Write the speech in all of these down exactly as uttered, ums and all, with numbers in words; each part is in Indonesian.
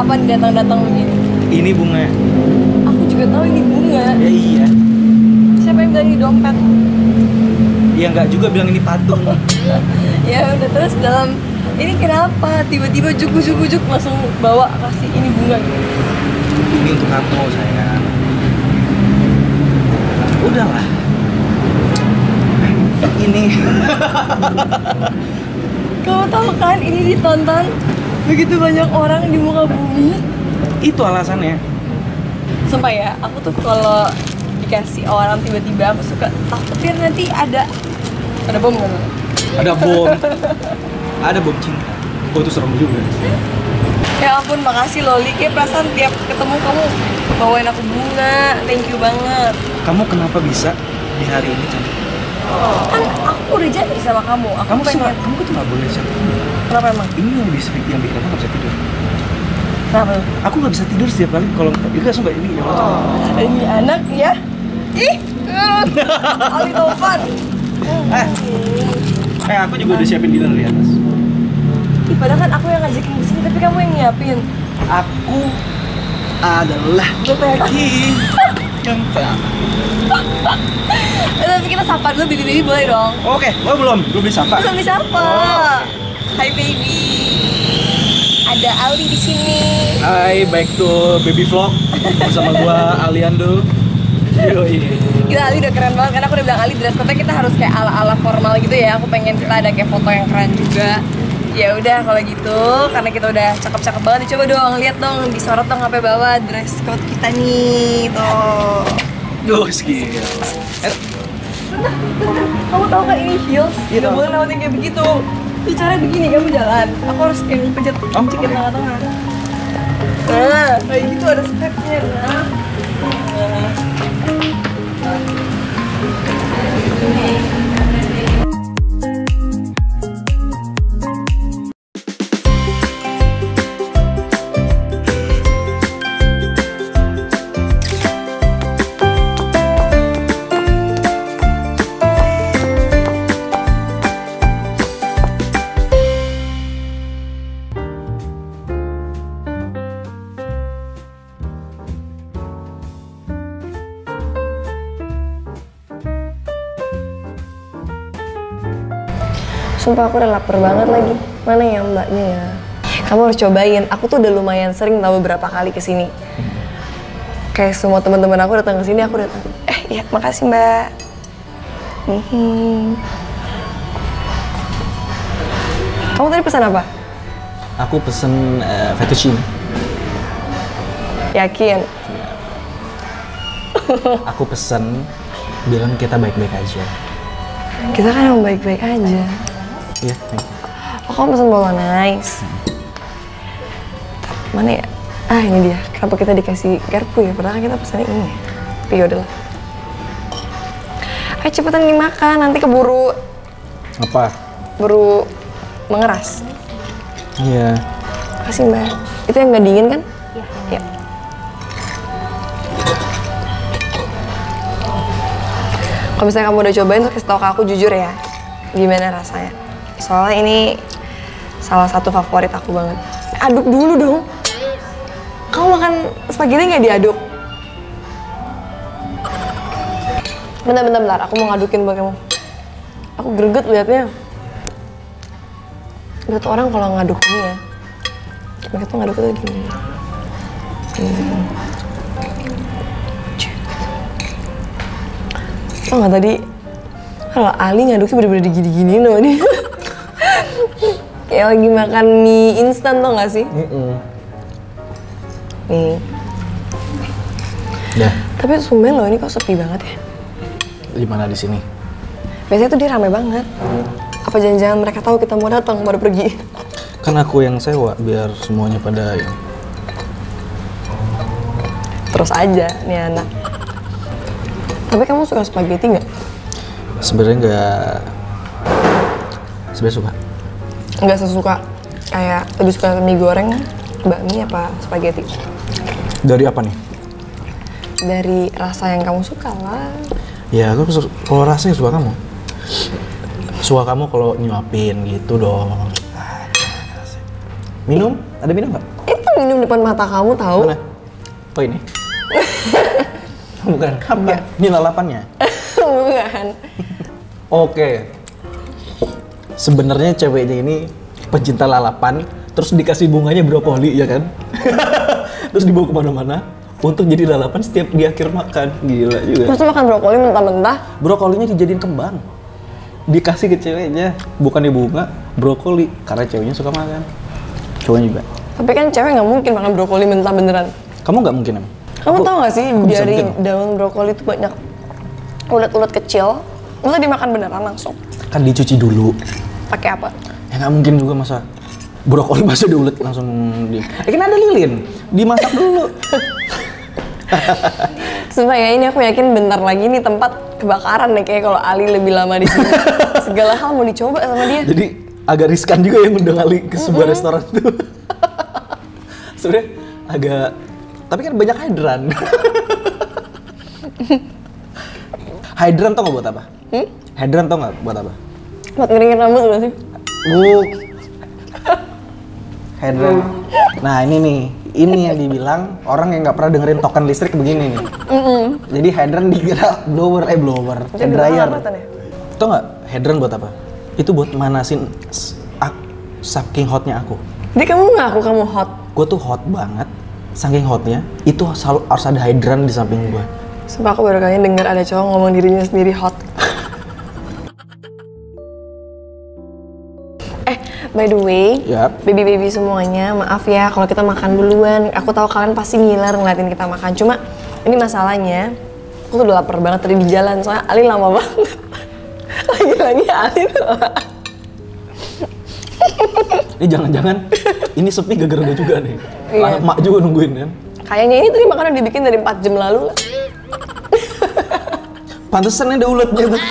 apa nih datang-datang begini? Ini bunga. Aku juga tahu ini bunga. Ya iya. Siapa yang bilang ini dompet? Ya nggak juga bilang ini patung. Ya udah, terus dalam ini kenapa tiba-tiba jujuk-jujuk langsung bawa kasih ini bunga gitu? Ini untuk kamu sayang. Udahlah. Ini. Kamu tahu kan ini ditonton begitu banyak orang di muka bumi. Itu alasannya. Sumpah ya, aku tuh kalau dikasih orang tiba-tiba aku suka takutin nanti ada ada bom kan? Ada bom. Ada bom cinta. Oh itu serem juga. Ya ampun, makasih Loli. Kayak perasaan tiap ketemu kamu bawain aku bunga. Thank you banget. Kamu kenapa bisa di hari ini cantik? Kan aku udah janji sama kamu. Aku Kamu pengen. suka, kamu tuh nggak boleh cantik. Kenapa emang? Ini yang bisa yang bikin aku nggak bisa tidur. Kenapa? Aku nggak bisa tidur setiap kali kalau itu sumpah ini yang macam. Ini anak ya. Ih, Ali Taufan. Eh, eh aku juga udah siapin dinner di atas. Ih, padahal kan aku yang ngajakin kesini tapi kamu yang nyiapin. Aku adalah laki yang tak. Eh, tapi kita sapa dulu, baby baby boleh dong? Oke, oh belum, belum bisa apa? Belum bisa apa? Oh. Hai baby. Ada Ali di sini. Hai, back to baby vlog bersama gua Aliando. Yoi. Gila, Ali udah keren banget karena aku udah bilang Ali dress code-nya kita harus kayak ala-ala formal gitu ya. Aku pengen kita ada kayak foto yang keren juga. Ya udah kalau gitu, karena kita udah cakep-cakep banget, coba dong lihat dong, disorot dong sampai bawah dress code kita nih, tuh. Duh, skill. Eh, Kamu tahu kan ini heels? Iya, Gak tahu. boleh lewatin kayak begitu. Ini caranya begini, kamu jalan. Aku harus kayak pencet Oh, pencet oke. tengah-tengah. Nah, kayak gitu ada stepnya. Nah. Nah. Sumpah aku udah lapar banget lagi. Mana ya mbaknya ya? Kamu harus cobain. Aku tuh udah lumayan sering tahu beberapa kali kesini. Kayak semua teman-teman aku datang ke sini, aku datang. Eh, iya, makasih mbak. Hmm. Kamu tadi pesan apa? aku pesen uh, fettuccine. Yakin? Aku pesen bilang kita baik-baik aja. Kita kan emang baik-baik aja. Iya, thank you. Oh, kamu pesen bolognese. Mana ya? Ah, ini dia. Kenapa kita dikasih garpu ya? Padahal kita pesannya ini. Tapi yaudahlah. Ayo cepetan dimakan, nanti keburu Apa? buru mengeras. Iya. Makasih mbak. Itu yang nggak dingin kan? Iya. Ya. Kalau misalnya kamu udah cobain, terus kasih tau ke aku jujur ya. Gimana rasanya? Soalnya ini salah satu favorit aku banget. Aduk dulu dong. Kamu makan spaghetti nggak diaduk? Bentar, bentar, bentar. Aku mau ngadukin buat kamu. Aku greget liatnya. Lihat orang kalau ngaduk ini ya. Mereka tuh ngaduk tuh gini. Hmm. Oh nggak tadi, kalau Ali ngaduknya bener-bener digini-gini loh ini. Kayak lagi makan mie instan tau nggak sih? Mm-mm. Nih. Dah. Tapi sumpah loh ini kok sepi banget ya. Di mana di sini? Biasanya tuh dia rame banget. Apa jangan-jangan mereka tahu kita mau datang baru pergi? Kan aku yang sewa biar semuanya pada ini. Terus aja nih anak. Tapi kamu suka spaghetti nggak? Sebenarnya nggak. Sebenarnya suka. Nggak sesuka kayak lebih suka mie goreng, bakmi apa spaghetti? Dari apa nih? Dari rasa yang kamu suka lah. Ya aku su- kalau rasanya suka kamu. Suka kamu kalau nyuapin gitu dong. Minum? Ada minum nggak? Itu minum depan mata kamu tahu. Mana? Oh ini. Bukan. Apa? Ini lalapannya. Bukan. Oke. Sebenarnya ceweknya ini pencinta lalapan, terus dikasih bunganya brokoli ya kan? Terus dibawa kemana-mana untuk jadi lalapan setiap di akhir makan. Gila juga. Masa makan brokoli mentah-mentah? Brokolinya dijadiin kembang. Dikasih ke ceweknya, bukannya bunga, brokoli. Karena ceweknya suka makan. Cowoknya juga. Tapi kan cewek nggak mungkin makan brokoli mentah beneran. Kamu nggak mungkin emang? Kamu Aku- tahu nggak sih aku bisa dari mungkin. daun brokoli itu banyak ulat-ulat kecil. Masa dimakan beneran langsung? Kan dicuci dulu. Pakai apa? Ya nggak mungkin juga masa brokoli masa diulet langsung di. Eh kan ada lilin, dimasak dulu. Sumpah ya, ini aku yakin bentar lagi nih tempat kebakaran nih kayak kalau Ali lebih lama di sini. Segala hal mau dicoba sama dia. Jadi agak riskan juga yang undang Ali ke sebuah restoran tuh. Sebenarnya agak, tapi kan banyak hydran. Hydran tau nggak buat apa? Hmm? Hydran tau nggak buat apa? Buat ngeringin rambut nggak sih? Buk. Hydran. Nah ini nih, ini yang dibilang orang yang nggak pernah dengerin token listrik begini nih. Mm-mm. Jadi hydran dikira blower, eh blower, Jadi hair dryer. apa tadi? Tau nggak hydran buat apa? Itu buat manasin s- ak- saking hotnya aku. Jadi kamu ngaku kamu hot? Gue tuh hot banget, saking hotnya. Itu selalu harus ada hydran di samping gue. Sumpah aku baru kali dengar ada cowok ngomong dirinya sendiri hot. Eh, by the way, Yap. baby-baby semuanya, maaf ya kalau kita makan duluan. Aku tahu kalian pasti ngiler ngeliatin kita makan. Cuma ini masalahnya, aku tuh udah lapar banget tadi di jalan. Soalnya Ali lama banget. Lagi-lagi Ali tuh. Ini jangan-jangan ini sepi gara-gara gue juga nih. Iya. Mak juga nungguin kan. Kayaknya ini tadi makanan dibikin dari empat jam lalu lah. Pantesan ada uletnya tuh.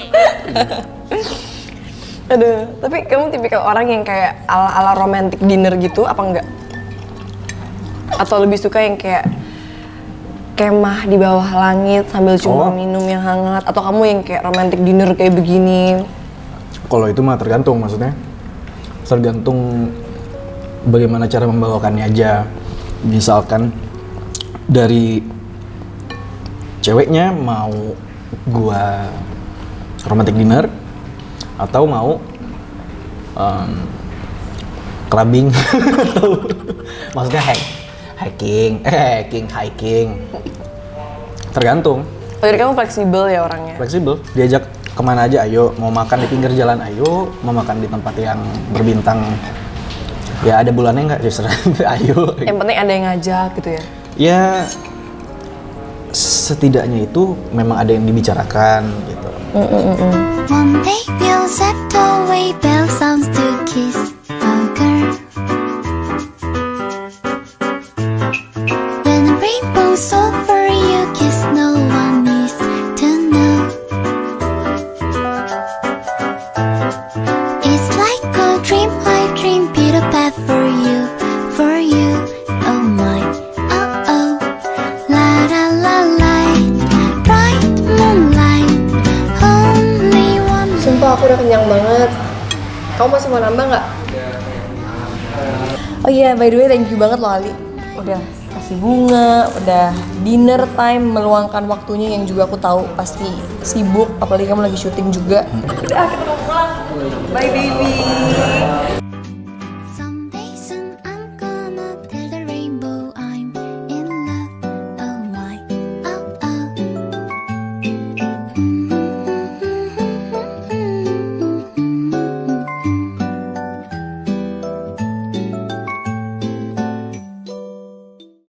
Aduh, tapi kamu tipikal orang yang kayak ala-ala romantic dinner gitu apa enggak? Atau lebih suka yang kayak kemah di bawah langit sambil cuma Oh. minum yang hangat? Atau kamu yang kayak romantic dinner kayak begini? Kalau itu mah tergantung maksudnya. Tergantung bagaimana cara membawakannya aja. Misalkan dari ceweknya mau gua romantic dinner atau mau um, clubbing atau maksudnya hack hiking eh hiking hiking tergantung. Oh, jadi kamu fleksibel ya orangnya? Fleksibel, diajak kemana aja ayo, mau makan di pinggir jalan ayo, mau makan di tempat yang berbintang ya ada bulannya nggak terserah. Ayo. Yang penting ada yang ngajak gitu ya? Ya setidaknya itu memang ada yang dibicarakan gitu. One day we'll set away bell sounds to kiss a girl. When the rainbow's over, you kiss, no one needs to know. It's like a dream, I dream, Peter Pan for you, for you. Oh my, oh oh, la la la light, bright moonlight, only one. Sumpah aku udah kenyang banget. Kamu masih mau nambah nggak? Oh iya, by the way thank you banget loh Ali. Udah kasih bunga, udah dinner time, meluangkan waktunya yang juga aku tahu pasti sibuk, apalagi kamu lagi syuting juga. Udah, kita mau pulang. Bye baby.